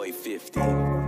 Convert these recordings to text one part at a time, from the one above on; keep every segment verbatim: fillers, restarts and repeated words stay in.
boy fifty.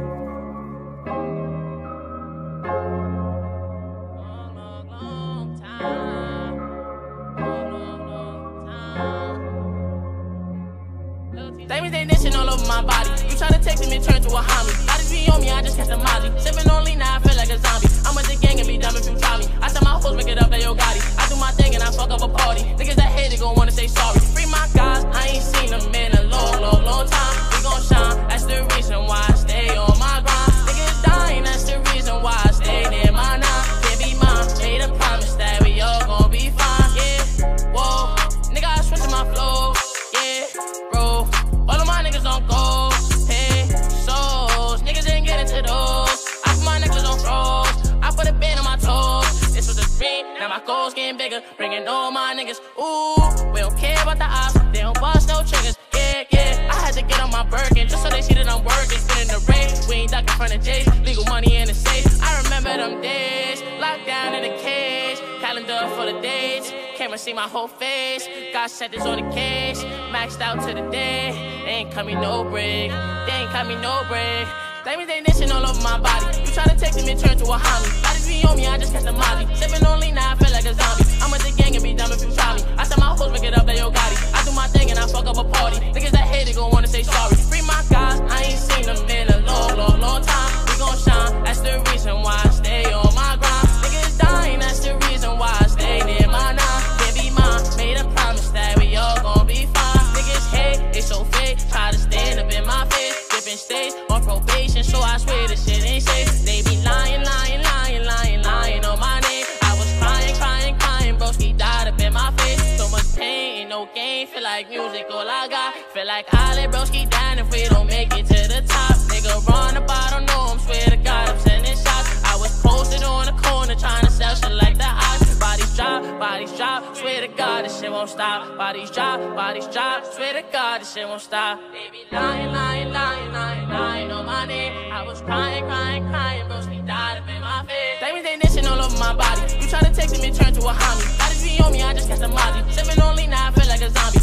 Diamonds they nation all over my body. You tryna text me, turn to a homie. Bodies be on me, I just catch the Molly. Sippin' on lean, now I feel like a zombie. I'm with the gang and be dumb if you try me. I tell my hoes, make it up at Yo Gotti. I do my thing and I fuck up a party. Niggas that hate it gon' wanna say sorry. Free my guys, I ain't seen them in a long, long, long time. We gon' shine, that's the reason why I stay on my grind. Niggas dying, that's the reason why I stay near my nine. Can't be mine, made a promise that we all gon' be fine. Yeah, whoa, nigga, I switchin' my flow. Yeah, bro. All of my niggas on gold, hey, souls. Niggas ain't get into those. I put my necklace on froze. I put a band on my toes. This was a dream, now my goals getting bigger. Bringing all my niggas, ooh. We don't care about the ops, they don't bust no triggers. Yeah, yeah, I had to get on my Birkin just so they see that I'm working. Spinning the rain, we ain't ducking front of J's. Legal money in the safe. I remember them days, locked down in a cage. Calendar full of dates. Camera see my whole face. Got settings on the cage. Maxed out to the day. They ain't cut me no break. They ain't cut me no break. Diamonds they nation all over my body. You tryna text me, turn to a homie. Bodies be on me, I just catch the Molly. Sippin' on lean, now I feel like a zombie. I'm with the gang and be dumb if you try me. I tell my hoes, make it up at Yo Gotti. I do my thing and I fuck up a party. Niggas that hate it gon' wanna say sorry. Free my guys, I ain't seen them in a long, long, long time. We gon' shine, that's the reason why I stay on my grind. Niggas dying, that's the reason why I stay near my nine. Can't be mine, made a promise that we all gon' be fine. Niggas hate, they so fake, try to stand up in my face. Different states, on probation, so I swear this shit ain't safe. They be lying, lying, lying, lying, lying on my name. I was crying, crying, crying, broski died up in my face. So much pain, ain't no game, feel like music all I got. Feel like I let broski down if we don't make it to the top. Nigga run the bottom, no, I'm swear to God, I'm sending shots. I was posted on the corner trying to sell shit like the ox. Bodies drop, bodies drop, swear to God, this shit won't stop. Bodies drop, bodies drop, swear to God, this shit won't stop. They be lying, lying, lying, lying, lying on my name. I was crying, crying, crying, broski died up in my face. Diamonds they nation all over my body. You tryna text me, turn to a homie. Bodies be on me, I just catch the Molly. Sippin' on lean, now I feel like a zombie.